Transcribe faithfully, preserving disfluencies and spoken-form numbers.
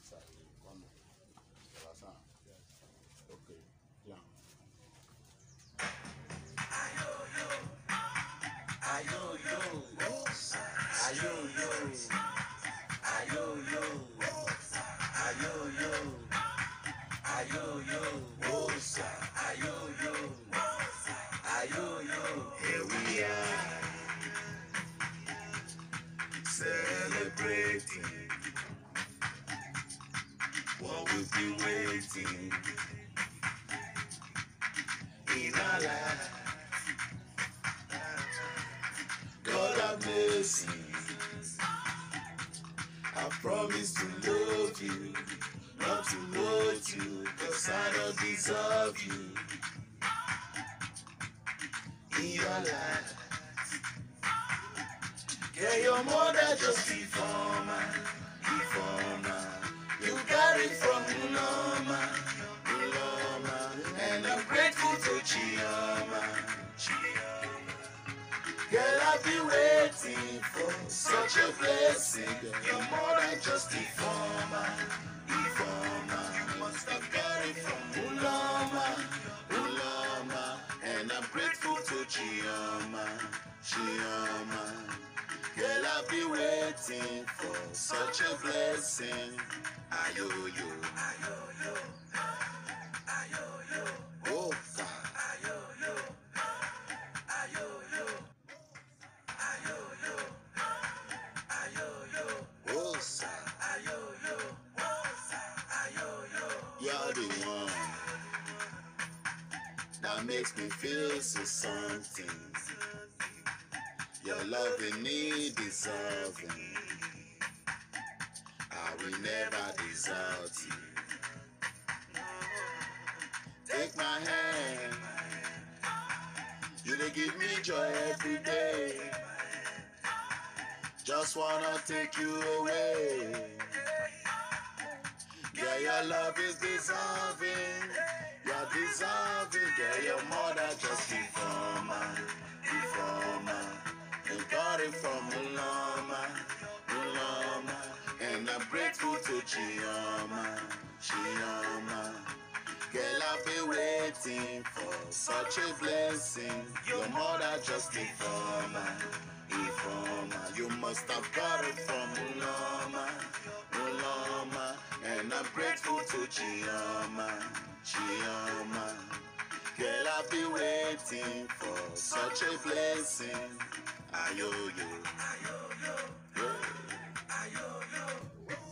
freestyle. One more. Understand? Yes. Okay. Yeah. Ayoyo, ayoyo, ayoyo, ayoyo, ayoyo, ayoyo, osa, ayoyo, ayoyo. Here we are, celebrating what we've been waiting in our life. God have mercy. I promise to love you, not to hurt you, cause I don't deserve you in your life. Yeah, your mother just informer, informer. You got it from Uloma, Uloma, and I'm grateful to Chioma, Chioma. Girl, I've been waiting for such a blessing. Your mother just informer, informer. Must have got it from Uloma, Uloma, and I'm grateful to Chioma, Chioma. Girl, I've been waiting for such a blessing. Ayoyo, ayoyo, ayoyo, oh God, ayoyo, ayoyo, ayoyo, ayoyo, oh sa, ayoyo, ayoyo. You're the one that makes me feel so something. Your loving me deserving. I will never desert you. Take my hand. You dey give me joy every day. Just wanna take you away. Yeah, your love is deserving. You're deserving. Yeah, your mother just informer, informer. You got it from Uloma, Uloma, and I'm grateful to Chioma, Chioma. Girl, I've been waiting for such a blessing. Your mother just informer, informer. You must have got it from Uloma, Uloma, and I'm grateful to Chioma, Chioma. Girl, I've been waiting for such a blessing. Ayoyo, ayoyo, ayoyo.